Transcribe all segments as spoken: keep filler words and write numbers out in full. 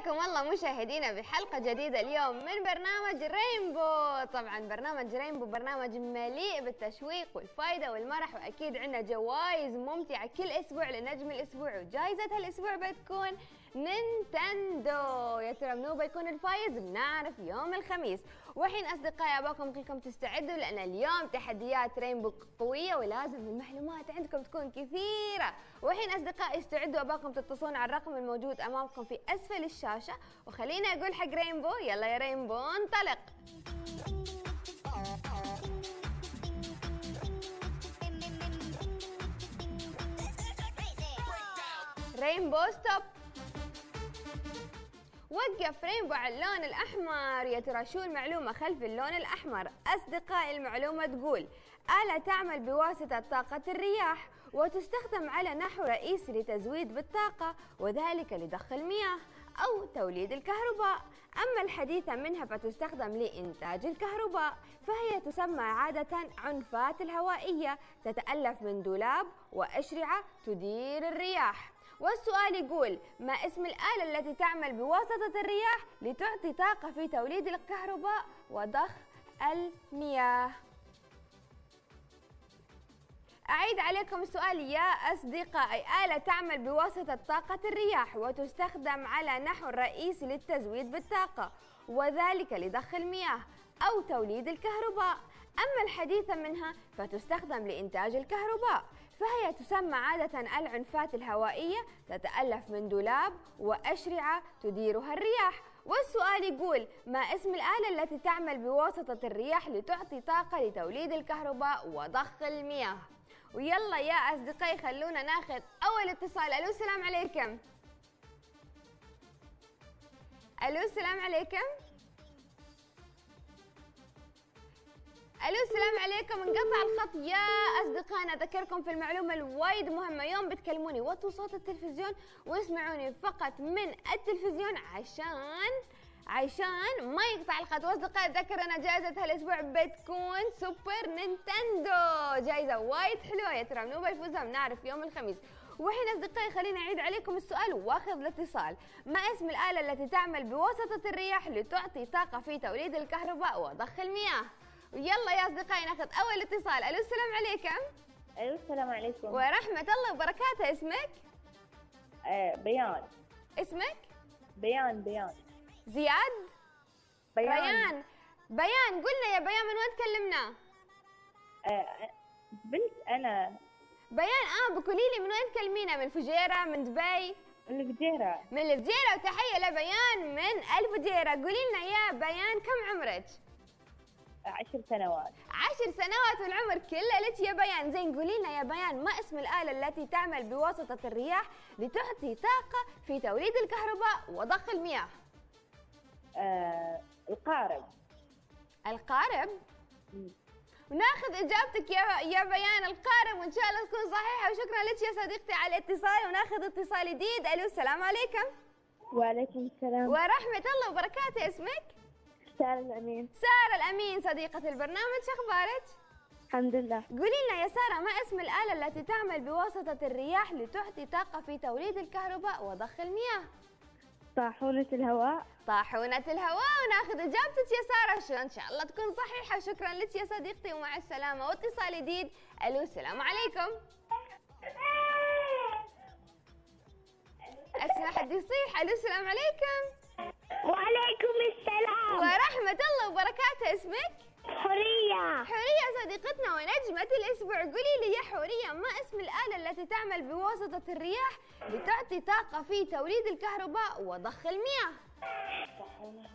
حياكم الله مشاهدينا بحلقة جديدة اليوم من برنامج رينبو. طبعا برنامج رينبو برنامج مليء بالتشويق والفائدة والمرح، وأكيد عندنا جوائز ممتعة كل أسبوع لنجم الأسبوع، وجائزة هالأسبوع بتكون نينتندو. يا ترى منو بيكون الفايز؟ بنعرف يوم الخميس. وحين أصدقائي أباكم كلكم تستعدوا، لأن اليوم تحديات رينبو قوية ولازم المعلومات عندكم تكون كثيرة. وحين أصدقائي استعدوا، أباكم تتصلون على الرقم الموجود أمامكم في أسفل الشاشة، وخليني أقول حق رينبو يلا يا رينبو انطلق. رينبو ستوب. وقف رينبو على اللون الأحمر. يا ترى شو المعلومة خلف اللون الأحمر؟ أصدقائي المعلومة تقول آلة تعمل بواسطة طاقة الرياح، وتستخدم على نحو رئيسي لتزويد بالطاقة، وذلك لضخ المياه أو توليد الكهرباء. أما الحديثة منها فتستخدم لإنتاج الكهرباء، فهي تسمى عادة عنفات الهوائية، تتألف من دولاب وأشرعة تدير الرياح. والسؤال يقول ما اسم الآلة التي تعمل بواسطة الرياح لتعطي طاقة في توليد الكهرباء وضخ المياه؟ أعيد عليكم السؤال يا أصدقائي. آلة تعمل بواسطة طاقة الرياح وتستخدم على نحو رئيسي للتزويد بالطاقة، وذلك لضخ المياه أو توليد الكهرباء. أما الحديثة منها فتستخدم لإنتاج الكهرباء، فهي تسمى عادة العنفات الهوائية، تتألف من دولاب وأشرعة تديرها الرياح. والسؤال يقول ما اسم الآلة التي تعمل بواسطة الرياح لتعطي طاقة لتوليد الكهرباء وضخ المياه؟ ويلا يا أصدقائي خلونا ناخذ أول اتصال. ألو السلام عليكم. ألو السلام عليكم. ألو السلام عليكم. انقطع الخط يا أصدقائنا. أذكركم في المعلومة الوايد مهمة، يوم بتكلموني وطوا صوت التلفزيون واسمعوني فقط من التلفزيون عشان عشان ما يقطع الخط. واصدقائي اتذكر ان جائزة هالاسبوع بتكون سوبر نينتندو، جائزة وايد حلوة. يا ترى منو بيفوزها؟ بنعرف يوم الخميس. وحين اصدقائي خليني اعيد عليكم السؤال واخذ الاتصال. ما اسم الآلة التي تعمل بواسطة الرياح لتعطي طاقة في توليد الكهرباء وضخ المياه؟ ويلا يا اصدقائي ناخذ اول اتصال. الو السلام عليكم. الو السلام عليكم ورحمة الله وبركاته. اسمك؟ آه بيان. اسمك؟ بيان بيان زياد؟ بيان ريان. بيان، قلنا يا بيان من وين تكلمنا؟ آه بنت انا. بيان اه بقولي لي من وين تكلمينا؟ من الفجيرة، من دبي؟ من الفجيرة. من الفجيرة. وتحية لبيان من الفجيرة. قولي لنا يا بيان كم عمرك؟ عشر سنوات. عشر سنوات والعمر كله لك يا بيان. زين قولي لنا يا بيان ما اسم الآلة التي تعمل بواسطة الرياح لتعطي طاقة في توليد الكهرباء وضخ المياه؟ آه القارب. القارب؟ مم. وناخذ اجابتك يا يا بيان القارب، وان شاء الله تكون صحيحه. وشكرا لك يا صديقتي على الاتصال. وناخذ اتصال جديد. الو السلام عليكم. وعليكم السلام ورحمه الله وبركاته. اسمك؟ سارة الأمين. سارة الأمين صديقة البرنامج، شو أخبارك؟ الحمد لله. قولي لنا يا سارة ما اسم الآلة التي تعمل بواسطة الرياح لتعطي طاقة في توليد الكهرباء وضخ المياه؟ طاحونة الهواء. طاحونة الهواء. وناخذ إجابتك يا سارة، شو إن شاء الله تكون صحيحة. شكرا لك يا صديقتي ومع السلامة. واتصال جديد. ألو السلام عليكم. أسمع حد يصيح. ألو السلام عليكم. وعليكم السلام ورحمة الله وبركاته. اسمك؟ حورية. حورية صديقتنا ونجمة الأسبوع. قولي لي يا حورية ما اسم الآلة التي تعمل بواسطة الرياح لتعطي طاقة في توليد الكهرباء وضخ المياه؟ طاحونة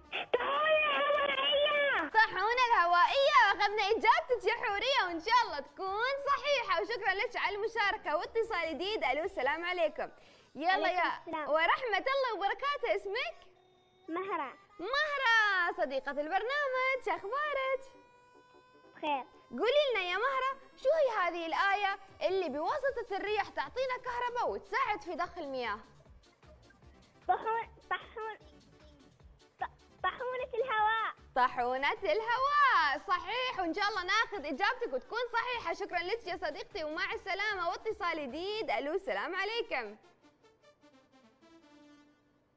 هوائية. طاحونة الهوائية. واخذنا إجابتك يا حورية وإن شاء الله تكون صحيحة. وشكرا لك على المشاركة. واتصال جديد. ألو السلام عليكم. يلا يا السلام. ورحمة الله وبركاته. اسمك؟ مهرة. مهرة صديقة البرنامج، شو أخبارك؟ بخير. قولي لنا يا مهرة شو هي هذه الآية اللي بواسطة الرياح تعطينا كهرباء وتساعد في ضخ المياه؟ طاحون طاحون طاحونة الهواء. طاحونة الهواء صحيح. وإن شاء الله ناخذ إجابتك وتكون صحيحة. شكرا لك يا صديقتي ومع السلامة. واتصال جديد. ألو السلام عليكم.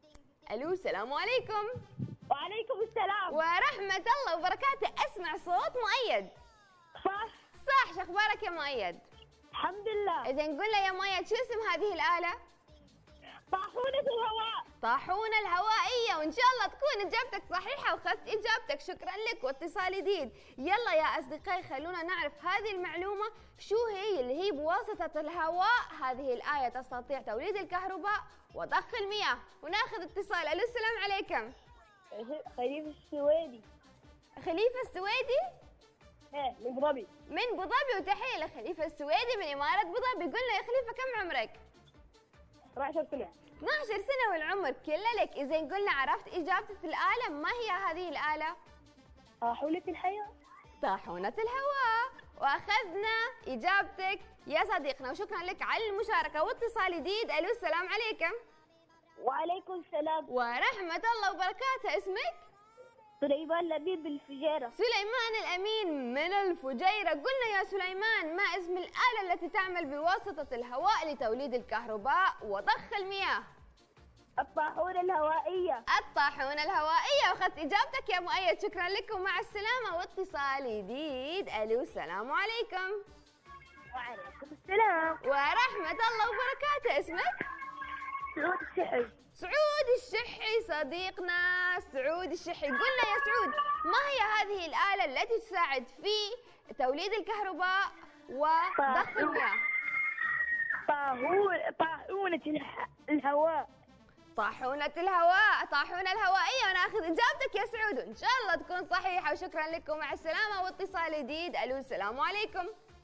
الو السلام عليكم. وعليكم السلام. ورحمة الله وبركاته. اسمع صوت مؤيد. صح. صح، شو اخبارك يا مؤيد؟ الحمد لله. اذا نقول له يا مؤيد شو اسم هذه الآلة؟ طاحونة الهواء. طاحونة الهوائية، وإن شاء الله تكون إجابتك صحيحة وأخذت إجابتك. شكرا لك واتصال جديد. يلا يا أصدقائي خلونا نعرف هذه المعلومة شو هي اللي هي بواسطة الهواء. هذه الآية تستطيع توليد الكهرباء وضخ المياه. وناخذ اتصال. ألو السلام عليكم. خليفة السويدي. خليفة السويدي؟ ايه من ابو ظبي. من ابو ظبي، وتحية لخليفة السويدي من إمارة ابو ظبي. قلنا يا خليفة كم عمرك؟ اثني عشر سنة. اثني عشر سنة والعمر كله لك. إذا قلنا عرفت إجابة الآلة، ما هي هذه الآلة؟ طاحونة الحياة. طاحونة الهواء. وأخذنا إجابتك يا صديقنا، وشكرا لك على المشاركة واتصال جديد. ألو السلام عليكم. وعليكم السلام ورحمة الله وبركاته. اسمك؟ سليمان لبيب الفجيرة. سليمان الأمين من الفجيرة. قلنا يا سليمان ما اسم الآلة التي تعمل بواسطة الهواء لتوليد الكهرباء وضخ المياه؟ الطاحونة الهوائية. الطاحونة الهوائية. وأخذت إجابتك يا مؤيد. شكرا لكم، مع السلامة واتصال جديد. ألو السلام عليكم. وعليكم السلام ورحمة الله وبركاته. اسمك؟ سعود الشحي. سعود الشحي صديقنا سعود الشحي. قلنا يا سعود ما هي هذه الآلة التي تساعد في توليد الكهرباء وضخ المياه؟ طاحونة طاحونة الهواء. طاحونة الهواء. طاحونة الهوائية. وناخذ إجابتك يا سعود وإن شاء الله تكون صحيحة. وشكرا لكم، مع السلامة واتصال جديد. ألو السلام عليكم.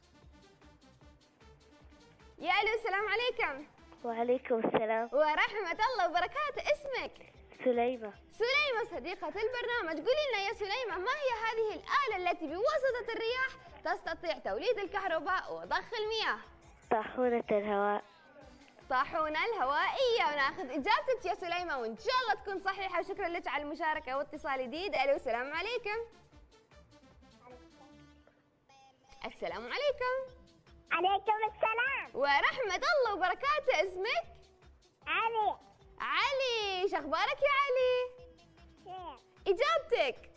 يا ألو السلام عليكم. وعليكم السلام ورحمة الله وبركاته. اسمك؟ سليمة. سليمة صديقة البرنامج. قولي لنا يا سليمة ما هي هذه الآلة التي بواسطة الرياح تستطيع توليد الكهرباء وضخ المياه؟ طاحونة الهواء. طاحونة الهوائية. وناخذ إجابتك يا سليمة وإن شاء الله تكون صحيحة. وشكرا لك على المشاركة واتصال جديد. ألو السلام عليكم. السلام عليكم. عليكم السلام ورحمة الله وبركاته. اسمك؟ علي. علي. شو أخبارك يا علي؟ خير. إجابتك؟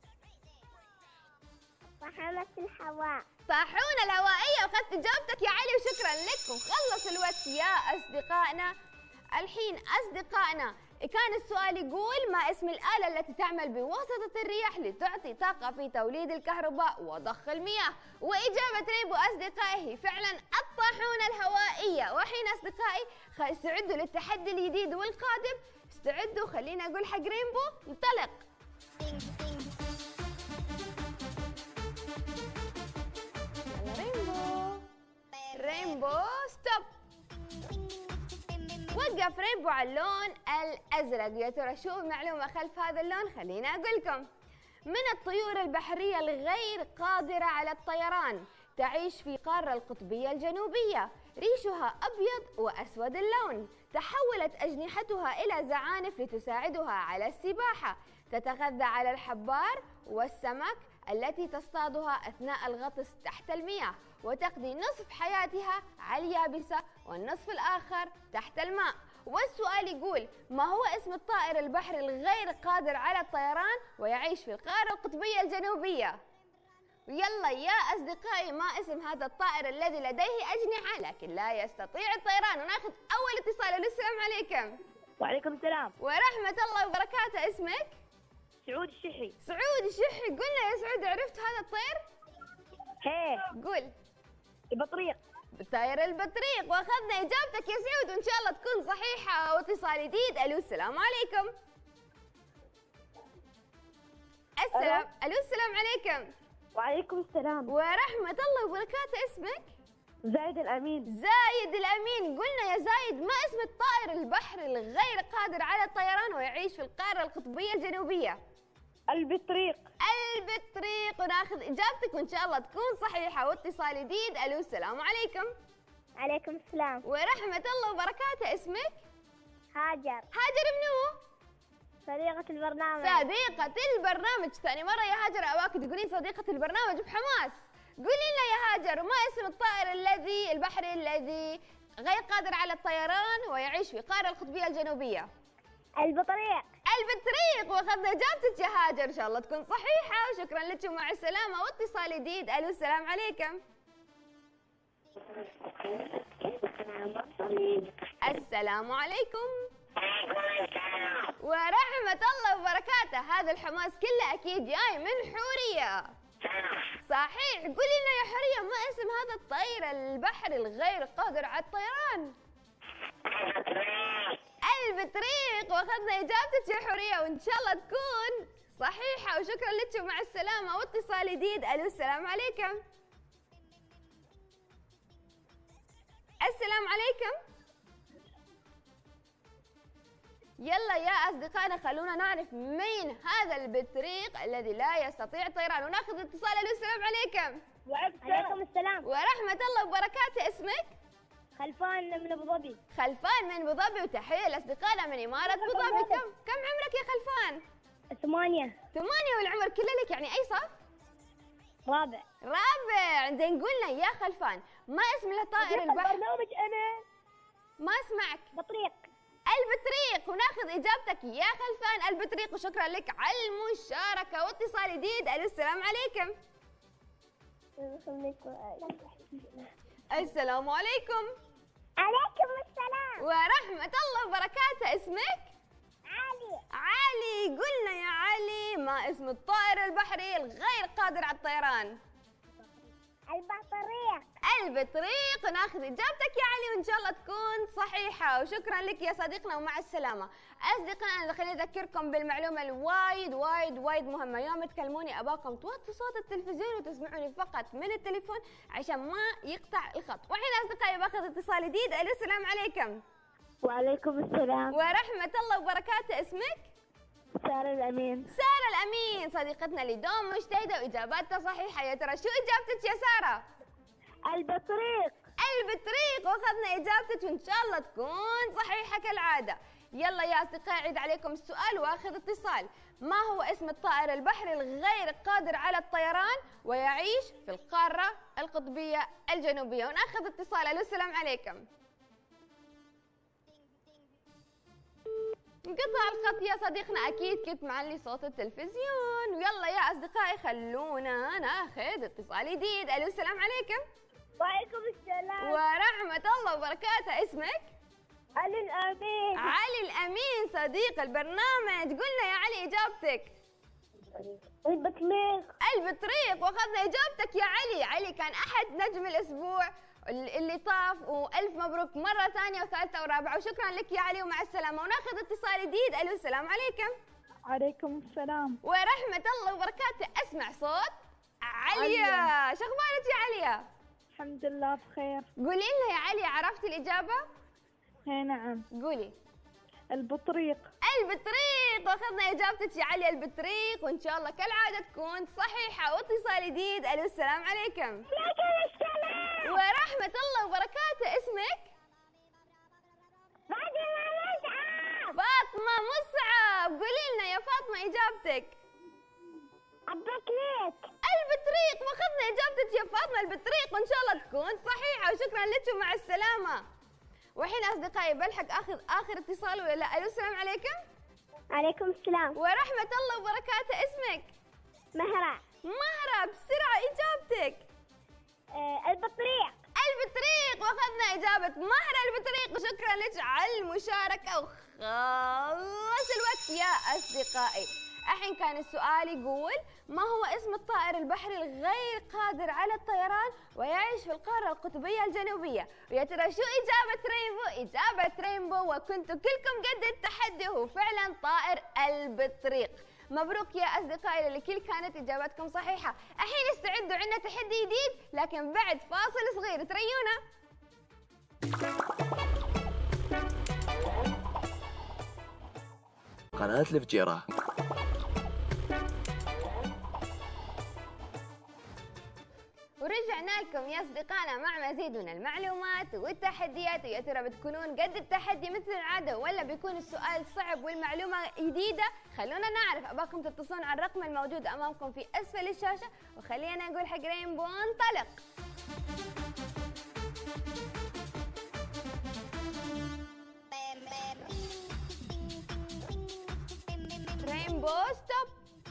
طاحونة الهواء. طاحونة الهوائية. وأخذت إجابتك يا علي وشكرا لك. وخلص الوقت يا أصدقائنا. الحين أصدقائنا كان السؤال يقول ما اسم الآلة التي تعمل بواسطة الرياح لتعطي طاقة في توليد الكهرباء وضخ المياه؟ وإجابة رينبو أصدقائي هي فعلا الطاحونة الهوائية. وحين أصدقائي استعدوا للتحدي الجديد والقادم. استعدوا، خلينا أقول حق رينبو انطلق. رينبو رينبو ستوب. وقف رينبو على اللون الأزرق. يا ترى شو المعلومة خلف هذا اللون؟ خليني أقول لكم. من الطيور البحرية الغير قادرة على الطيران، تعيش في قارة القطبية الجنوبية، ريشها أبيض وأسود اللون، تحولت أجنحتها إلى زعانف لتساعدها على السباحة، تتغذى على الحبار والسمك التي تصطادها أثناء الغطس تحت المياه، وتقضي نصف حياتها على اليابسة والنصف الآخر تحت الماء. والسؤال يقول ما هو اسم الطائر البحري الغير قادر على الطيران ويعيش في القارة القطبية الجنوبية؟ يلا يا أصدقائي، ما اسم هذا الطائر الذي لديه أجنحة لكن لا يستطيع الطيران؟ وناخذ أول اتصال. السلام عليكم. وعليكم السلام ورحمة الله وبركاته. اسمك؟ سعود الشحي. سعود الشحي. قلنا يا سعود عرفت هذا الطير؟ هيه. قول. البطريق. طائر البطريق. واخذنا اجابتك يا سعود وان شاء الله تكون صحيحه. واتصال جديد. الو السلام عليكم. السلام الو السلام عليكم. وعليكم السلام ورحمه الله وبركاته. اسمك؟ زايد الأمين. زايد الأمين. قلنا يا زايد ما اسم الطائر البحري الغير قادر على الطيران ويعيش في القارة القطبية الجنوبية؟ البطريق. البطريق. وناخذ إجابتك وإن شاء الله تكون صحيحة. واتصال جديد. ألو السلام عليكم. عليكم السلام ورحمة الله وبركاته. اسمك؟ هاجر. هاجر منو؟ صديقة البرنامج. صديقة البرنامج. ثاني مرة يا هاجر أباك تقولين صديقة البرنامج بحماس. قولي لنا يا هاجر ما اسم الطائر الذي البحري الذي غير قادر على الطيران ويعيش في القارة القطبية الجنوبية؟ البطريق. البطريق، واخذنا اجابتك يا هاجر، ان شاء الله تكون صحيحه وشكرا لك ومع السلامه. واتصال جديد. الو السلام عليكم. السلام عليكم ورحمه الله وبركاته. هذا الحماس كله اكيد جاي من حوريه. صحيح. قولي لنا يا حوريه، ما اسم هذا الطير البحري الغير قادر على الطيران؟ البطريق، واخذنا اجابتك يا حوريه وان شاء الله تكون صحيحه وشكرا لك ومع السلامه. واتصال جديد. الو السلام عليكم. السلام عليكم. يلا يا اصدقائنا خلونا نعرف مين هذا البطريق الذي لا يستطيع الطيران وناخذ اتصال. الو السلام عليكم. وعليكم السلام ورحمه الله وبركاته. اسمك؟ خلفان من ابو ظبي. خلفان من ابو ظبي، وتحيه لاصدقائنا من اماره ابو ظبي. كم كم عمرك يا خلفان؟ ثمانية. ثمانية والعمر كله لك، يعني اي صف؟ رابع. رابع. زين قلنا يا خلفان، ما اسم الطائر البحر؟ برنامج انا. ما اسمعك. بطريق. البطريق، وناخذ اجابتك يا خلفان البطريق وشكرا لك على المشاركه. واتصال جديد. الو السلام عليكم. السلام عليكم. عليكم السلام ورحمه الله وبركاته. اسمك؟ علي. علي. قلنا يا علي، ما اسم الطائر البحري الغير قادر على الطيران؟ البطريق. البطريق، وناخذ اجابتك يا علي وان شاء الله تكون صحيحه وشكرا لك يا صديقنا ومع السلامه. اصدقائنا خليني اذكركم بالمعلومه الوايد وايد وايد مهمه. يوم تكلموني اباكم توطوا صوت التلفزيون وتسمعوني فقط من التليفون عشان ما يقطع الخط. والحين اصدقائي باخذ اتصال جديد. الو السلام عليكم. وعليكم السلام ورحمه الله وبركاته. اسمك؟ سارة الأمين. سارة الأمين، صديقتنا اللي دوم مجتهدة وإجاباتها صحيحة. يا ترى شو إجابتك يا سارة؟ البطريق. البطريق، واخذنا إجابتك وإن شاء الله تكون صحيحة كالعادة. يلا يا أصدقائي أعيد عليكم السؤال وآخذ اتصال. ما هو اسم الطائر البحري الغير قادر على الطيران ويعيش في القارة القطبية الجنوبية؟ وناخذ اتصال. ألو السلام عليكم. انقطع الخط يا صديقنا، اكيد كنت معلي صوت التلفزيون. ويلا يا اصدقائي خلونا ناخذ اتصال جديد. الو السلام عليكم. وعليكم السلام ورحمه الله وبركاته. اسمك؟ علي الأمين. علي الامين صديق البرنامج. قلنا يا علي اجابتك. البطريق. البطريق، واخذنا اجابتك يا علي. علي كان احد نجم الاسبوع اللي طاف، والف مبروك مره ثانيه وثالثه ورابعه وشكرا لك يا علي ومع السلامه. وناخذ اتصال جديد. الو السلام عليكم. عليكم السلام ورحمه الله وبركاته. اسمع صوت عليا. شو اخبارك يا عليا؟ الحمد لله بخير. قولي لنا يا عليا، عرفتي الاجابه؟ اي نعم. قولي. البطريق. البطريق، واخذنا اجابتك يا عليا البطريق وان شاء الله كالعاده تكون صحيحه. واتصال جديد. الو السلام عليكم. عليكم السلام ورحمه الله وبركاته. اسمك؟ فاطمة مصعب. فاطمه مصعب. قولي لنا يا فاطمه اجابتك. البطريق. البطريق، واخذنا اجابتك يا فاطمه البطريق وان شاء الله تكون صحيحه وشكرا لك ومع السلامه. والحين اصدقائي بلحق اخذ اخر اتصال ولا لا؟ الو السلام عليكم. عليكم السلام ورحمه الله وبركاته. اسمك؟ مهرة. مهرة. بسرعه اجابتك. آه البطريق. البطريق، واخذنا اجابه مهرة البطريق وشكرا لك على المشاركه. وخلص الوقت يا اصدقائي. الحين كان السؤال يقول ما هو اسم الطائر البحري الغير قادر على الطيران ويعيش في القارة القطبية الجنوبية؟ ويا ترى شو إجابة رينبو؟ إجابة رينبو وكنتوا كلكم قد التحدي هو فعلا طائر البطريق. مبروك يا أصدقائي للكل كانت إجاباتكم صحيحة. الحين استعدوا عندنا تحدي جديد لكن بعد فاصل صغير. تريونا. قناة الفجيرة. ورجعنا لكم يا اصدقائنا مع مزيد من المعلومات والتحديات. ويا ترى بتكونون قد التحدي مثل العاده ولا بيكون السؤال صعب والمعلومه جديده؟ خلونا نعرف. اباكم تتصلون على الرقم الموجود امامكم في اسفل الشاشه. وخلينا نقول حق رينبو انطلق. رينبو ستوب.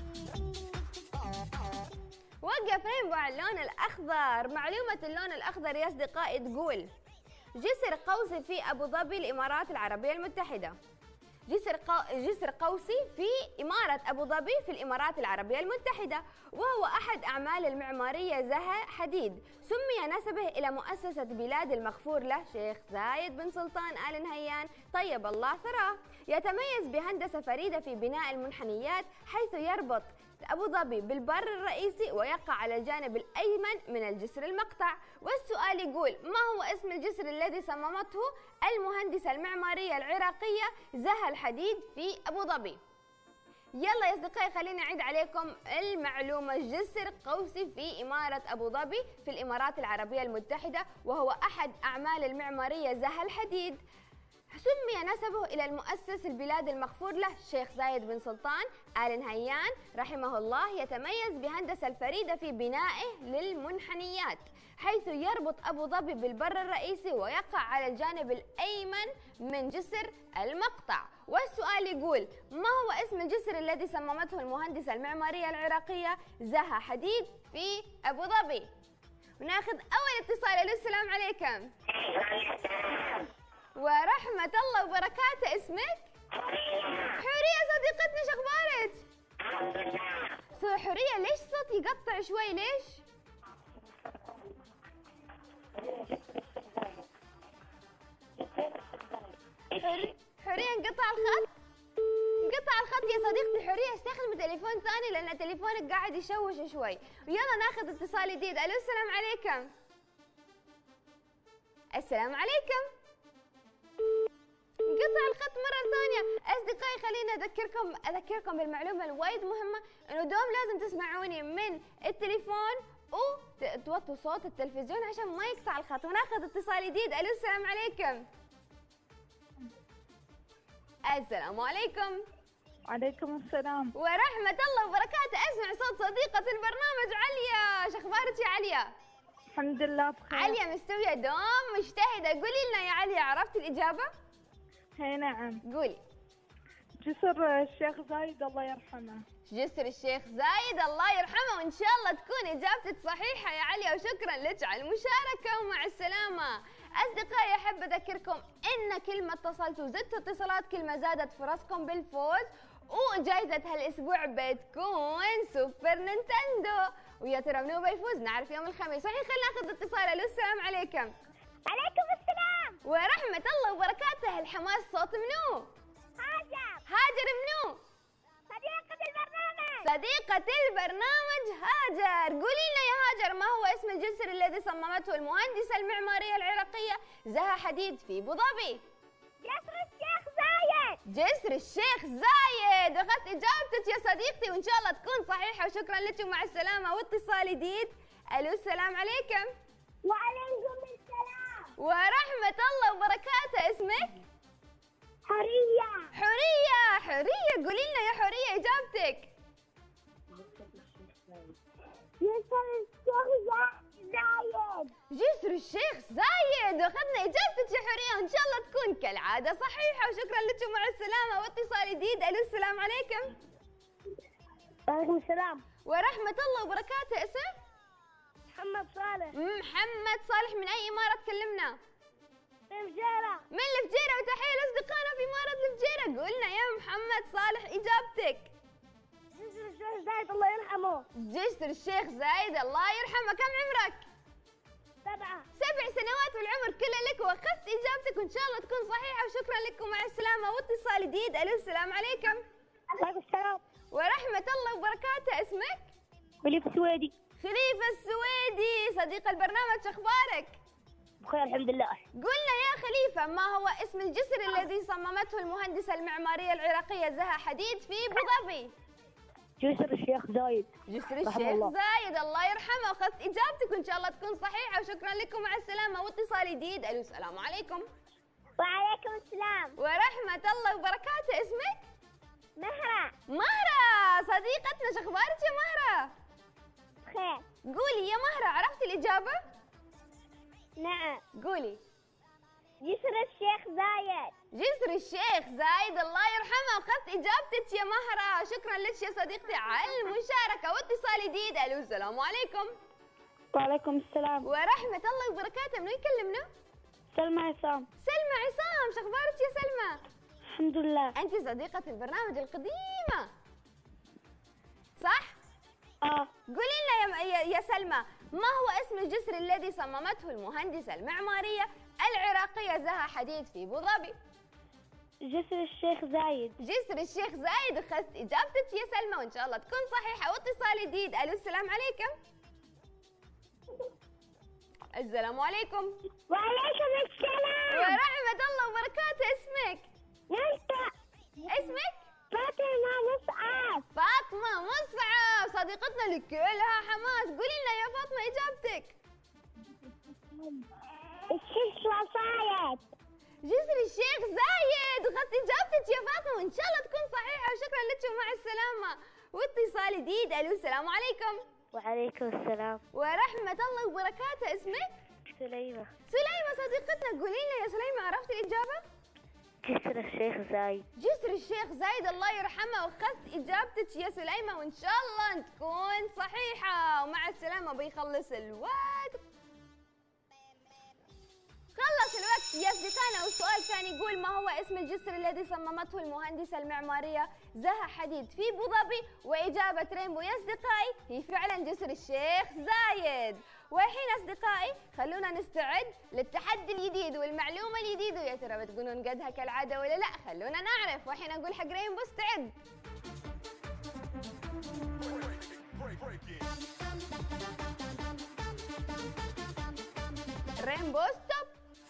وقف رينبو على اللون الأخضر. معلومة اللون الأخضر يا أصدقائي تقول جسر قوسي في أبو ظبي الإمارات العربية المتحدة. جسر قو... جسر قوسي في إمارة أبو ظبي في الإمارات العربية المتحدة، وهو أحد أعمال المعمارية زها حديد. سمي نسبه إلى مؤسسة بلاد المغفور له شيخ زايد بن سلطان آل نهيان طيب الله ثراه. يتميز بهندسة فريدة في بناء المنحنيات، حيث يربط أبو ظبي بالبر الرئيسي ويقع على الجانب الأيمن من الجسر المقطع. والسؤال يقول ما هو اسم الجسر الذي صممته المهندسة المعمارية العراقية زها الحديد في أبو ظبي؟ يلا يا أصدقائي خليني أعيد عليكم المعلومة. جسر قوسي في إمارة أبو ظبي في الإمارات العربية المتحدة، وهو أحد أعمال المعمارية زها الحديد. سمي نسبه إلى المؤسس البلاد المغفور له شيخ زايد بن سلطان آل نهيان رحمه الله. يتميز بهندسة الفريدة في بنائه للمنحنيات، حيث يربط أبو ظبي بالبر الرئيسي ويقع على الجانب الأيمن من جسر المقطع. والسؤال يقول ما هو اسم الجسر الذي صممته المهندسة المعمارية العراقية زها حديد في أبو ظبي؟ وناخذ أول اتصال. السلام عليكم. ورحمة الله وبركاته. اسمك؟ حورية صديقتنا، شو اخبارك؟ سو حورية ليش صوتي يقطع شوي ليش؟ حورية انقطع الخط؟ انقطع الخط يا صديقتي. حورية استخدمي تليفون ثاني لأن تليفونك قاعد يشوش شوي. ويلا ناخذ اتصال جديد. الو السلام عليكم. السلام عليكم. انقطع الخط مرة ثانية. أصدقائي خليني أذكركم أذكركم بالمعلومة الوايد مهمة، إنه دوم لازم تسمعوني من التليفون وتوطوا صوت التلفزيون عشان ما يقطع الخط. وناخذ اتصال جديد. ألو السلام عليكم. السلام عليكم. وعليكم السلام ورحمة الله وبركاته. أسمع صوت صديقة البرنامج عليا. شو أخبارك يا عليا؟ الحمد لله بخير. عليا مستوية دوم مجتهدة. قولي لنا يا عليا، عرفتي الإجابة؟ هي نعم. قولي. جسر الشيخ زايد الله يرحمه. جسر الشيخ زايد الله يرحمه. وإن شاء الله تكون إجابتك صحيحة يا عليا، وشكرا لك على المشاركة ومع السلامة. أصدقائي أحب أذكركم إن كل ما اتصلتوا وزدتوا اتصالات كل ما زادت فرصكم بالفوز، وجائزة هالأسبوع بتكون سوبر نينتندو. ويا ترى منو بيفوز؟ نعرف يوم الخميس. صحيح خلينا ناخذ اتصال. الو السلام عليكم. عليكم السلام. ورحمة الله وبركاته. الحماس صوت منو؟ هاجر. هاجر منو؟ صديقة البرنامج. صديقة البرنامج هاجر. قولي لنا يا هاجر ما هو اسم الجسر الذي صممته المهندسة المعمارية العراقية زها حديد في أبو ظبي؟ جسر الشيخ زايد. جسر الشيخ زايد. واخذت اجابتك يا صديقتي، وان شاء الله تكون صحيحة، وشكرا لك ومع السلامة. واتصال جديد. الو السلام عليكم. وعليكم السلام ورحمة الله وبركاته. اسمك؟ حورية. حورية. حورية قولي لنا يا حورية إجابتك. جسر الشيخ زايد. جسر الشيخ زايد. واخذنا إجابتك يا حورية، وإن شاء الله تكون كالعادة صحيحة، وشكرا لك ومع السلامة. واتصال جديد. ألو السلام عليكم. وعليكم السلام ورحمة الله وبركاته. اسم؟ محمد صالح. محمد صالح. من أي إمارة تكلمنا؟ من الفجيرة. من الفجيرة. وتحية لأصدقائنا في إمارة الفجيرة. قولنا يا محمد صالح إجابتك. جسر الشيخ زايد الله يرحمه. جسر الشيخ زايد الله يرحمه. كم عمرك؟ سبعة. سبع سنوات والعمر كله لك، واخذت اجابتك وان شاء الله تكون صحيحه، وشكرا لك ومع السلامه. واتصال جديد. الو السلام عليكم. وعليكم السلام ورحمه الله وبركاته. اسمك؟ خليفة السويدي. خليفه السويدي. صديق البرنامج، اخبارك؟ بخير الحمد لله. قلنا يا خليفه ما هو اسم الجسر الذي صممته المهندسه المعماريه العراقيه زها حديد في ابو ظبي؟ جسر الشيخ زايد. جسر الشيخ زايد الله يرحمه. اخذت اجابتك وان شاء الله تكون صحيحه، وشكرا لكم مع السلامه. واتصال جديد. الو السلام عليكم. وعليكم السلام ورحمه الله وبركاته. اسمك؟ مهرة. مهرة. صديقتنا، شو اخبارك يا مهرة؟ بخير. قولي يا مهرة، عرفتي الاجابه؟ نعم. قولي. جسر الشيخ زايد. جسر الشيخ زايد الله يرحمه. أخذت إجابتك يا مهرة. شكرا لك يا صديقتي على المشاركة واتصال جديد. ألو السلام عليكم. وعليكم السلام. ورحمة الله وبركاته. من يكلمنا؟ سلمى عصام. سلمى عصام. شخبارك يا سلمى؟ الحمد لله. أنت صديقة البرنامج القديمة صح؟ اه. قولي لنا يا, يا سلمى، ما هو اسم الجسر الذي صممته المهندسة المعمارية العراقية زها حديد في أبو ظبي؟ جسر الشيخ زايد. جسر الشيخ زايد. أخذت إجابتك يا سلمى وإن شاء الله تكون صحيحة. واتصال جديد. ألو السلام عليكم. السلام عليكم. وعليكم السلام. ورحمة الله وبركاته. اسمك؟ نلتا. اسمك؟ فاطمة مصعب. فاطمة مصعب صديقتنا اللي كلها حماس. قولي لنا يا فاطمة إجابتك. الشيخ زايد. جسر الشيخ زايد. أخذت إجابتك يا فاطمة وإن شاء الله تكون صحيحة وشكرا لك ومع السلامة. واتصال جديد. ألو السلام عليكم. وعليكم السلام. ورحمة الله وبركاته. اسمك؟ سليمة. سليمة صديقتنا. قولي لنا يا سليمة، عرفتي الإجابة؟ جسر الشيخ زايد. جسر الشيخ زايد الله يرحمه. واخذت إجابتك يا سليمة وإن شاء الله تكون صحيحة ومع السلامة. بيخلص الوقت. خلص الوقت يا أصدقائنا. والسؤال كان يقول ما هو اسم الجسر الذي صممته المهندسة المعمارية زها حديد في أبو ظبي؟ وإجابة رينبو يا أصدقائي هي فعلا جسر الشيخ زايد. والحين أصدقائي خلونا نستعد للتحدي الجديد والمعلومة الجديدة. ويا ترى بتكونون قدها كالعادة ولا لا؟ خلونا نعرف. والحين أقول حق رينبو استعد. رينبو ستوب.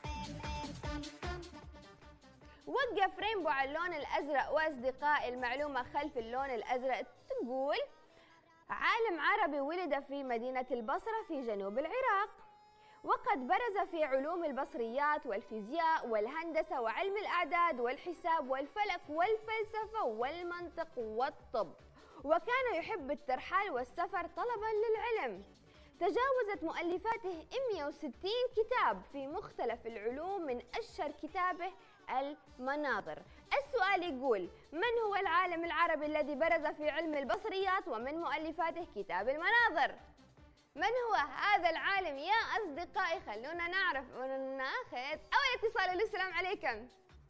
وقف رينبو على اللون الأزرق. وأصدقائي المعلومة خلف اللون الأزرق تقول عالم عربي ولد في مدينة البصرة في جنوب العراق، وقد برز في علوم البصريات والفيزياء والهندسة وعلم الأعداد والحساب والفلك والفلسفة والمنطق والطب، وكان يحب الترحال والسفر طلبا للعلم. تجاوزت مؤلفاته مئة وستين كتاب في مختلف العلوم، من أشهر كتابه المناظر. السؤال يقول من هو العالم العربي الذي برز في علم البصريات ومن مؤلفاته كتاب المناظر؟ من هو هذا العالم يا أصدقائي؟ خلونا نعرف وناخذ أول اتصال. السلام عليكم.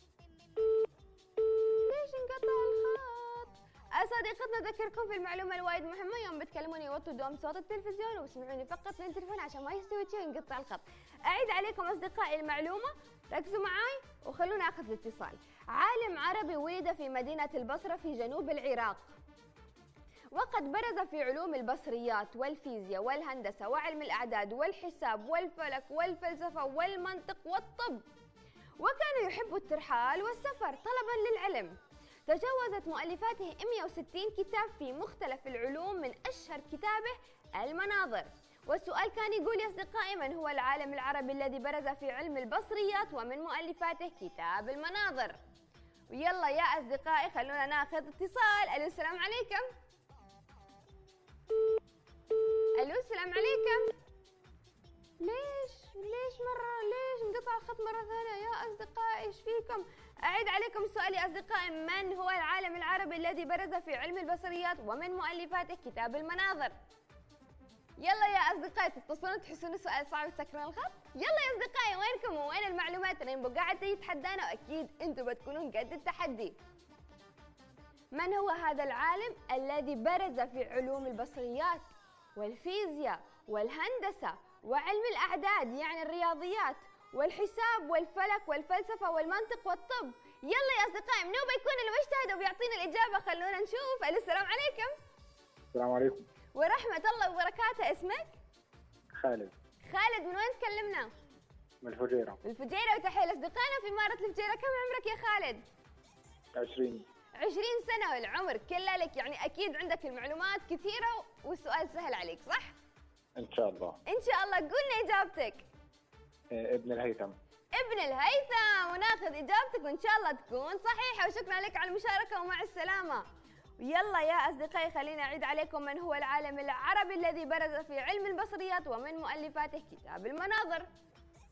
ليش انقطع الخط؟ صديقتنا أذكركم في المعلومة الوايد مهمة، يوم بتكلموني وطوا دوم صوت التلفزيون واسمعوني فقط من التلفون عشان ما يستوي شيء وينقطع الخط. أعيد عليكم أصدقائي المعلومة، ركزوا معاي وخلونا أخذ الاتصال. عالم عربي ولد في مدينة البصرة في جنوب العراق، وقد برز في علوم البصريات والفيزياء والهندسة وعلم الأعداد والحساب والفلك والفلسفة والمنطق والطب، وكان يحب الترحال والسفر طلبا للعلم. تجاوزت مؤلفاته مئة وستين كتاب في مختلف العلوم، من أشهر كتابه المناظر. والسؤال كان يقول يا أصدقائي من هو العالم العربي الذي برز في علم البصريات ومن مؤلفاته كتاب المناظر؟ ويلا يا أصدقائي خلونا ناخذ اتصال. ألو السلام عليكم. ألو السلام عليكم. ليش ليش مرة ليش انقطع الخط مرة ثانية يا أصدقائي؟ ايش فيكم؟ أعيد عليكم السؤال يا أصدقائي، من هو العالم العربي الذي برز في علم البصريات ومن مؤلفاته كتاب المناظر؟ يلا يا أصدقائي تتصلون تحسون السؤال صعب تسكرون الخط؟ يلا يا أصدقائي وينكم ووين المعلومات؟ رينبو قاعد يتحدانا وأكيد أنتم بتكونون قد التحدي. من هو هذا العالم الذي برز في علوم البصريات والفيزياء والهندسة وعلم الأعداد يعني الرياضيات والحساب والفلك والفلسفة والمنطق والطب؟ يلا يا أصدقائي منو بيكون المجتهد وبيعطينا الإجابة؟ خلونا نشوف. السلام عليكم. السلام عليكم. ورحمة الله وبركاته. اسمك؟ خالد. خالد من وين تكلمنا؟ من الفجيرة. من الفجيرة. وتحية لأصدقائنا في إمارة الفجيرة. كم عمرك يا خالد؟ عشرين. عشرين سنة والعمر كله لك، يعني أكيد عندك المعلومات كثيرة والسؤال سهل عليك صح؟ إن شاء الله. إن شاء الله. قولنا إجابتك. إيه ابن الهيثم. ابن الهيثم، وناخذ إجابتك وإن شاء الله تكون صحيحة. وشكرا لك على المشاركة ومع السلامة. يلا يا أصدقائي خلينا أعيد عليكم من هو العالم العربي الذي برز في علم البصريات ومن مؤلفاته كتاب المناظر.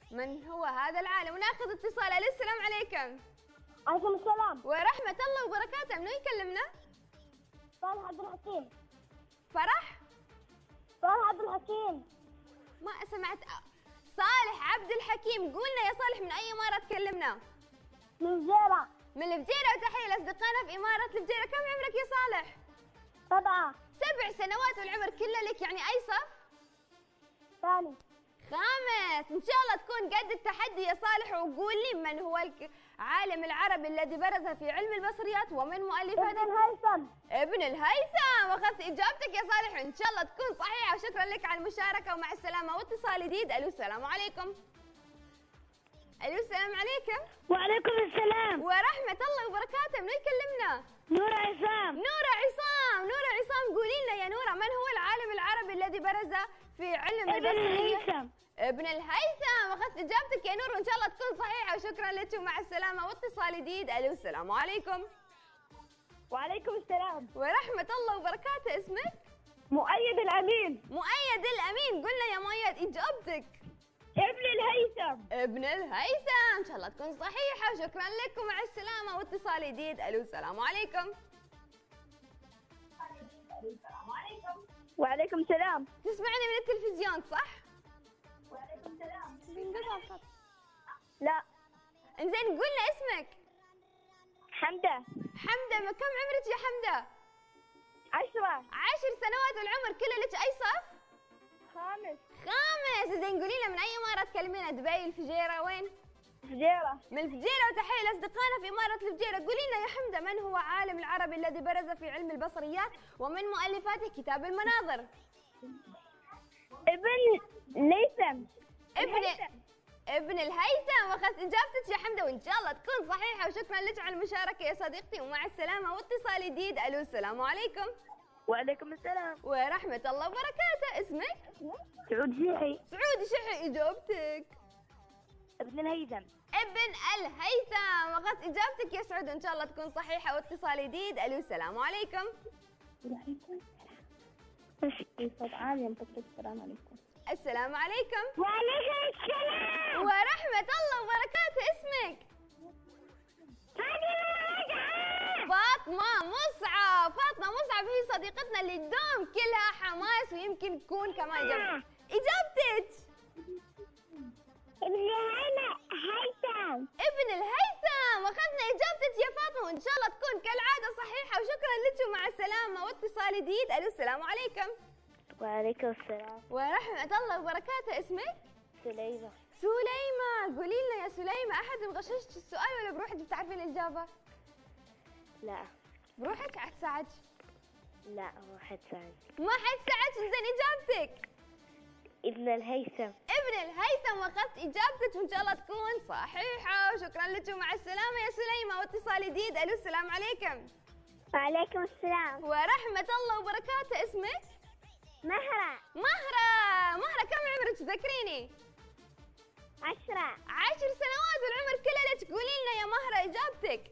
من هو هذا العالم؟ وناخذ اتصال. الو السلام عليكم. عليكم السلام. ورحمة الله وبركاته. منو يكلمنا؟ صالح عبد الحكيم. فرح؟ صالح عبد الحكيم. ما سمعت. صالح عبد الحكيم. قولنا يا صالح من أي إمارة تكلمنا؟ من الجيرة. من الفجيرة. وتحية لأصدقائنا في إمارة الفجيرة. كم عمرك يا صالح؟ سبعة. سبع سنوات والعمر كله لك، يعني أي صف؟ ثاني. خامس. إن شاء الله تكون قد التحدي يا صالح. وقول لي من هو العالم العربي الذي برز في علم البصريات ومن مؤلفاته؟ ابن الهيثم. ابن الهيثم. واخذت إجابتك يا صالح، وإن شاء الله تكون صحيحة. وشكرا لك على المشاركة ومع السلامة. واتصال جديد. ألو السلام عليكم. ألو السلام عليكم. وعليكم السلام. ورحمة الله وبركاته. من يكلمنا؟ نور عصام. نورة عصام. نورة عصام، قولي لنا يا نورة، من هو العالم العربي الذي برز في علم ابن البصرية؟ الهيثم. ابن الهيثم. واخذت اجابتك يا نور، وان شاء الله تكون صحيحة. وشكرا لك ومع السلامة. واتصال جديد. الو السلام عليكم. وعليكم السلام. ورحمة الله وبركاته. اسمك؟ مؤيد الأمين. مؤيد الأمين. قلنا يا مؤيد إجابتك. ابن الهيثم. ابن الهيثم. إن شاء الله تكون صحيحة. وشكرا لك ومع السلامة. واتصال جديد. ألو السلام عليكم. وعليكم السلام. تسمعني من التلفزيون صح؟ وعليكم السلام. بينقطع الخط. لا. إنزين قلنا اسمك. حمدة. حمدة. كم عمرك يا حمدة؟ عشرة. عشر سنوات والعمر كله لك أي صف؟ خامس. خامس. زين قولي لنا من أي إمارة تكلمينا؟ دبي، الفجيرة، وين؟ فجيرة. من الفجيرة. وتحية لأصدقائنا في إمارة الفجيرة. قولي لنا يا حمدة، من هو عالم العربي الذي برز في علم البصريات ومن مؤلفاته كتاب المناظر؟ ابن الهيثم. ابن الهيثم. ابن الهيثم. واخذت اجابتك يا حمدة، وان شاء الله تكون صحيحة. وشكرا لك على المشاركة يا صديقتي ومع السلامة. واتصال جديد. الو السلام عليكم. وعليكم السلام. ورحمة الله وبركاته. اسمك؟ سعود شيحي. سعود شحي. اجابتك؟ ابن الهيثم. ابن الهيثم. واخذت اجابتك يا سعود، وان شاء الله تكون صحيحة. واتصال جديد. الو السلام عليكم. وعليكم السلام. صوت عالي ينطق. السلام عليكم. السلام عليكم. وعليكم السلام. ورحمة الله وبركاته. اسمك؟ فاطمة. فاطمة مصعب. فاطمة مصعب هي صديقتنا اللي دوم كلها حماس، ويمكن تكون كمان جنب. إجابتك؟ ابن الهيثم. ابن الهيثم. واخذنا إجابتك يا فاطمة، وإن شاء الله تكون كالعادة صحيحة. وشكرا لك ومع السلامة. واتصال جديد. ألو السلام عليكم. وعليكم السلام. ورحمة الله وبركاته. اسمك؟ سليمة. سليمة. قولي لنا يا سليمة، أحد مغششك السؤال ولا بروحك بتعرفين الإجابة؟ لا. بروحك عاد ساعدك؟ لا ما حد ساعد. ما حد ساعدك. زين إجابتك؟ ابن الهيثم. ابن الهيثم. واخذت اجابتك، وان شاء الله تكون صحيحه. وشكرا لك ومع السلامه يا سليمه. واتصال جديد. الو السلام عليكم. وعليكم السلام. ورحمه الله وبركاته. اسمك؟ مهرة. مهره. مهره، كم عمرك تذكريني؟ عشرة. عشر سنوات والعمر كله لك. قولي لنا يا مهره اجابتك.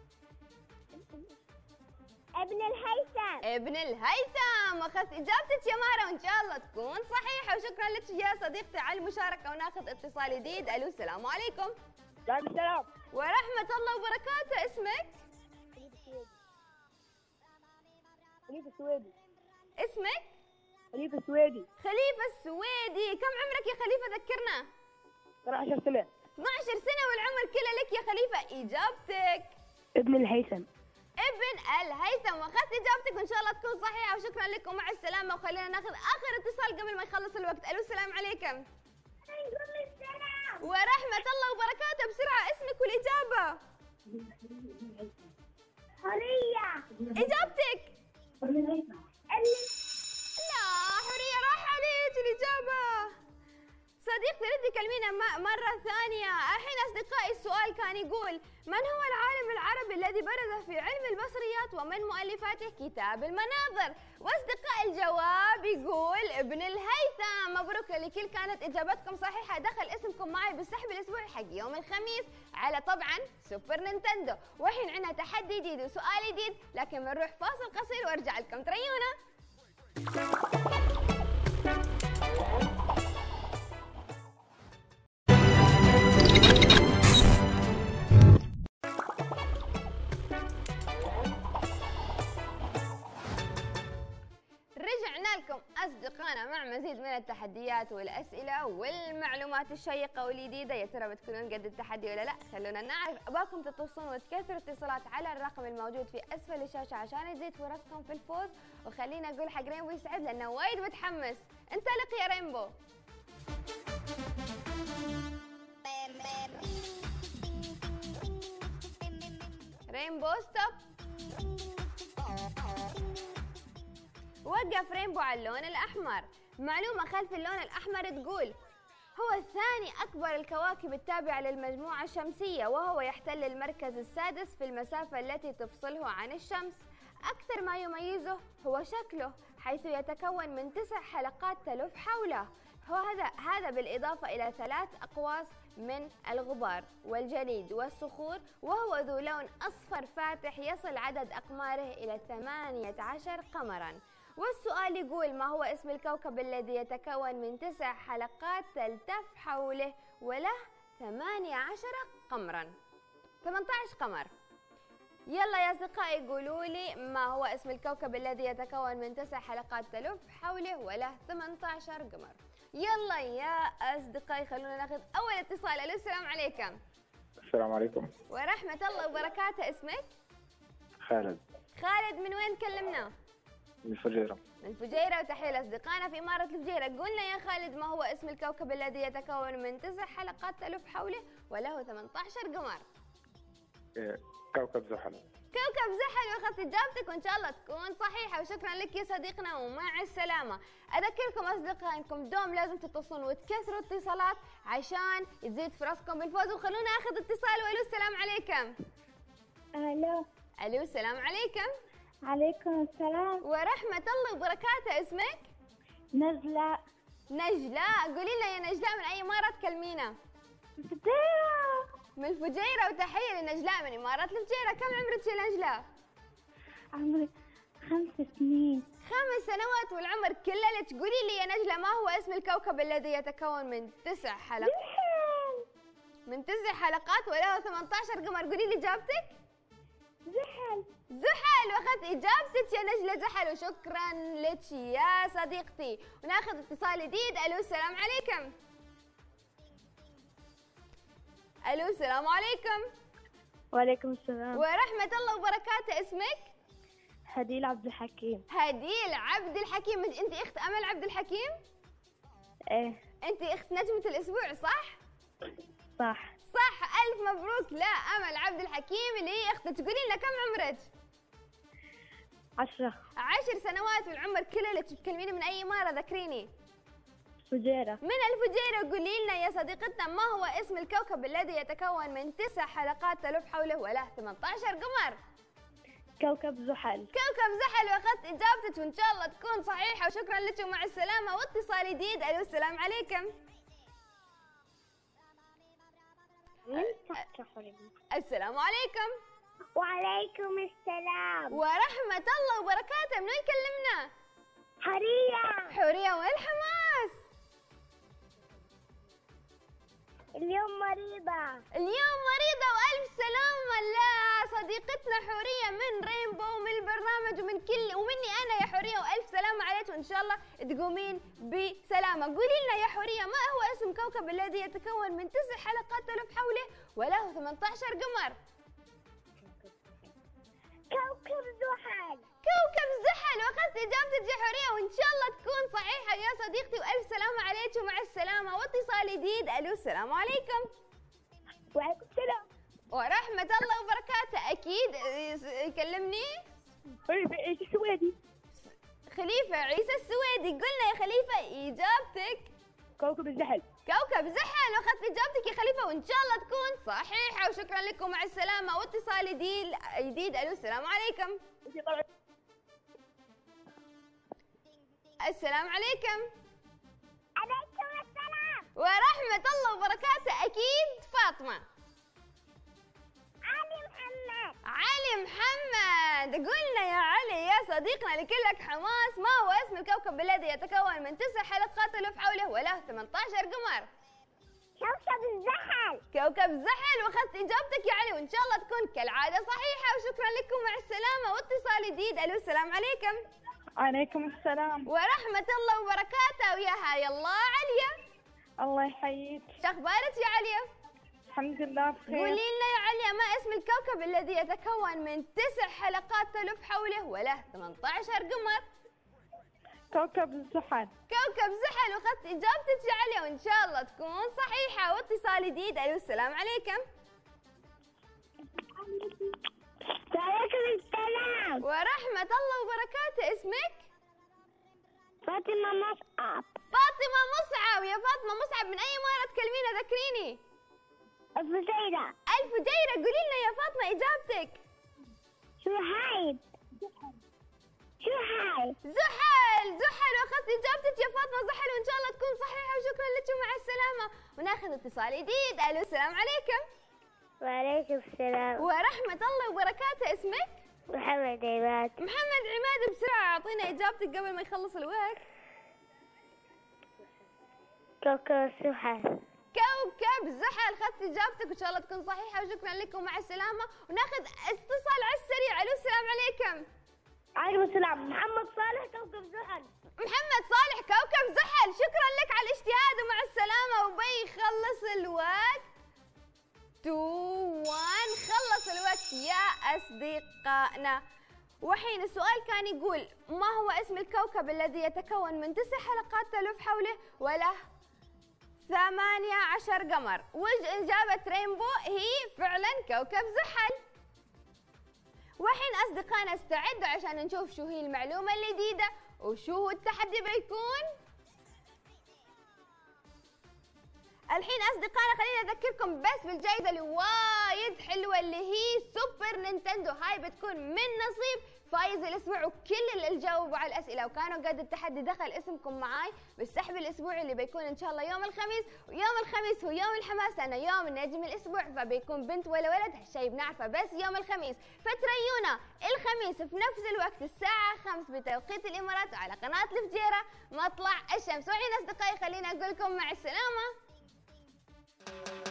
ابن الهيثم. ابن الهيثم. واخذت اجابتك يا مهره، وان شاء الله تكون صحيحه. وشكرا لك يا صديقتي على المشاركه. وناخذ اتصال جديد. الو السلام عليكم. وعليكم السلام. ورحمه الله وبركاته. اسمك؟ خليفة السويدي. اسمك؟ خليفة السويدي. خليفة السويدي. كم عمرك يا خليفة؟ ذكرنا. اثنا عشر سنة. اثنا عشر سنة والعمر كله لك يا خليفة. إجابتك؟ ابن الهيثم. ابن الهيثم. واخذت إجابتك، وإن شاء الله تكون صحيحة. وشكرا لكم ومع السلامة. وخلينا ناخذ آخر اتصال قبل ما يخلص الوقت. ألو السلام عليكم. ورحمة الله وبركاته. بسرعة اسمك والإجابة. حرية. إجابتك؟ لا حورية، راح عليك الإجابة. صديقتي ردي كلمينا مرة ثانية. الحين أصدقائي السؤال كان يقول: من هو العالم العربي الذي برز في علم البصريات ومن مؤلفاته كتاب المناظر؟ وأصدقائي الجواب يقول ابن الهيثم. مبروك لكل كانت إجابتكم صحيحة. دخل اسمكم معي بالسحب الأسبوعي حق يوم الخميس على طبعا سوبر نينتندو. والحين عندنا تحدي جديد وسؤال جديد، لكن بنروح فاصل قصير وارجع لكم. تريونا. ورجعنا لكم أصدقائنا مع مزيد من التحديات والأسئلة والمعلومات الشيقة والجديدة. يا ترى بتكونون قد التحدي ولا لا؟ خلونا نعرف. أباكم تتصلون وتكثروا اتصالات على الرقم الموجود في أسفل الشاشة عشان تزيد فرصكم في الفوز. وخلينا أقول حق رينبو يسعد لأنه وايد متحمس. انطلق يا رينبو. رينبو ستوب. وقف رينبو على اللون الأحمر. معلومة خلف اللون الأحمر تقول: هو ثاني أكبر الكواكب التابعة للمجموعة الشمسية، وهو يحتل المركز السادس في المسافة التي تفصله عن الشمس. أكثر ما يميزه هو شكله، حيث يتكون من تسع حلقات تلف حوله، هذا هذا بالإضافة إلى ثلاث أقواس من الغبار والجليد والصخور، وهو ذو لون أصفر فاتح. يصل عدد أقماره إلى ثمانية عشر قمراً. والسؤال يقول: ما هو اسم الكوكب الذي يتكون من تسع حلقات تلتف حوله وله ثمانية عشر قمراً؟ ثمانية عشر قمر. يلا يا أصدقائي قولوا لي ما هو اسم الكوكب الذي يتكون من تسع حلقات تلف حوله وله ثمانية عشر قمر. يلا يا أصدقائي خلونا ناخذ أول اتصال. ألو السلام عليكم. السلام عليكم. ورحمة الله وبركاته. اسمك؟ خالد. خالد من وين كلمنا؟ من الفجيرة. من الفجيرة. وتحية لأصدقائنا في إمارة الفجيرة. قلنا يا خالد ما هو اسم الكوكب الذي يتكون من تسع حلقات تلف حوله وله ثمانية عشر قمر؟ إيه، كوكب زحل. كوكب زحل. واخذت اجابتك وان شاء الله تكون صحيحه. وشكرا لك يا صديقنا ومع السلامه. اذكركم اصدقائي انكم دوم لازم تتصلون وتكثروا اتصالات عشان تزيد فرصكم بالفوز. وخلونا اخذ اتصال. والو السلام عليكم. الو. الو السلام عليكم. عليكم السلام. ورحمه الله وبركاته. اسمك؟ نجلاء. نجلاء. قولي لنا يا نجلاء من اي اماره تكلمينا؟ الفجيرة. من الفجيره. وتحيه لنجلاء من اماره الفجيره. كم عمرك يا نجلاء؟ عمري خمس سنين. خمس سنوات والعمر كله. تقولي لي يا نجلاء ما هو اسم الكوكب الذي يتكون من تسع حلقات زحل. من تسع حلقات وله ثمانية عشر قمر؟ قولي لي اجابتك. زحل. زحل. واخذت اجابتك يا نجلاء زحل. وشكرا لك يا صديقتي. وناخذ اتصال جديد. الو السلام عليكم. الو السلام عليكم. وعليكم السلام. ورحمة الله وبركاته. اسمك؟ هديل عبد الحكيم. هديل عبد الحكيم. انت اخت امل عبد الحكيم؟ ايه انت اخت نجمة الاسبوع صح؟ صح. صح. الف مبروك لامل عبد الحكيم اللي هي اختك. تقولي لنا كم عمرك؟ عشرة. عشر سنوات والعمر كله. اللي تكلميني من اي امارة ذكريني؟ فجيرة. من الفجيرة. قولي لنا يا صديقتنا ما هو اسم الكوكب الذي يتكون من تسع حلقات تلف حوله وله ثمانية عشر قمر؟ كوكب زحل. كوكب زحل. واخذت اجابتك وان شاء الله تكون صحيحة. وشكرا لك ومع السلامة. واتصال جديد. الو السلام عليكم. السلام عليكم. وعليكم السلام. ورحمة الله وبركاته. من وين كلمنا؟ حورية. حورية. والحماس. اليوم مريضة. اليوم مريضة. وألف سلامة لصديقتنا حورية من رينبو ومن البرنامج ومن كل ومني أنا يا حورية. وألف سلامة عليك وإن شاء الله تقومين بسلامة. قولي لنا يا حورية ما هو اسم كوكب الذي يتكون من تسع حلقات تلف حوله وله ثمانية عشر قمر؟ كوكب زحل. كوكب زحل. واخذت اجابتك يا حوريه وان شاء الله تكون صحيحه يا صديقتي. والف سلامه عليك ومع السلامه. واتصال جديد. الو السلام عليكم. وعليكم السلام. ورحمه الله وبركاته. اكيد يكلمني عيسى السويدي. خليفه عيسى السويدي. قلنا يا خليفه اجابتك. كوكب الزحل. كوكب زحل. واخذت اجابتك يا خليفه وان شاء الله تكون صحيحه. وشكرا لكم مع السلامه. واتصال جديد جديد. الو السلام عليكم. السلام عليكم. عليكم السلام. ورحمة الله وبركاته. أكيد فاطمة. علي محمد. علي محمد. قلنا يا علي يا صديقنا لكلك حماس ما هو اسم الكوكب الذي يتكون من تسع حلقات تلف حوله وله ثمانية عشر قمر؟ كوكب الزحل. كوكب زحل. واخذت اجابتك يا علي وان شاء الله تكون كالعاده صحيحه. وشكرا لكم مع السلامه. واتصال جديد. الو السلام عليكم. عليكم السلام. ورحمة الله وبركاته. ويا هاي الله عليا. الله يحييك. شخبارك يا عليا؟ الحمد لله بخير. قولي لنا يا عليا، ما اسم الكوكب الذي يتكون من تسع حلقات تلف حوله وله ثمانية عشر قمر؟ كوكب الزحل. كوكب زحل. وخذت اجابتك يا عليا وان شاء الله تكون صحيحه. واتصال جديد. الو السلام عليكم. وعليكم السلام. ورحمه الله وبركاته. اسمك؟ فاطمة مصعب. فاطمه مصعب. يا فاطمه مصعب من اي مره تكلمينا؟ ذكريني. الفجيرة. الفجيره. قولي لنا يا فاطمه اجابتك. شهيد. شهيد. زحل. زحل. واخذت اجابتك يا فاطمه زحل وان شاء الله تكون صحيحه. وشكرا لك ومع السلامه. وناخذ اتصال جديد. الو السلام عليكم. وعليكم السلام. ورحمه الله وبركاته. اسمك؟ محمد عماد. محمد عماد. بسرعه اعطينا اجابتك قبل ما يخلص الوقت. كوكب الزحل. كوكب زحل. اخذت اجابتك وان شاء الله تكون صحيحه. وشكرا لكم ومع السلامه. وناخذ اتصال على السريع. الو السلام عليكم. عليكم السلام. محمد صالح كوكب زحل. محمد صالح كوكب زحل. شكرا لك على الاجتهاد ومع السلامه. وبي خلص الوقت. اثنين واحد. خلص الوقت يا اصدقائنا. وحين السؤال كان يقول ما هو اسم الكوكب الذي يتكون من تسع حلقات تلف حوله وله ثمانية عشر قمر؟ وإجابة رينبو هي فعلا كوكب زحل. وحين أصدقائنا استعدوا عشان نشوف شو هي المعلومة الجديدة وشو هو التحدي بيكون. الحين أصدقائنا خليني أذكركم بس بالجائزة اللي وايد حلوة اللي هي سوبر نينتندو. هاي بتكون من نصيب فايز الأسبوع. وكل اللي جاوبوا على الأسئلة وكانوا قد التحدي دخل اسمكم معاي بالسحب الأسبوعي اللي بيكون إن شاء الله يوم الخميس. ويوم الخميس هو يوم الحماس لأنه يوم نجم الأسبوع، فبيكون بنت ولا ولد هالشي بنعرفه بس يوم الخميس. فتريونا الخميس في نفس الوقت الساعة خمس بتوقيت الإمارات وعلى قناة الفجيرة مطلع الشمس. وحين أصدقائي خليني أقول لكم مع السلامة.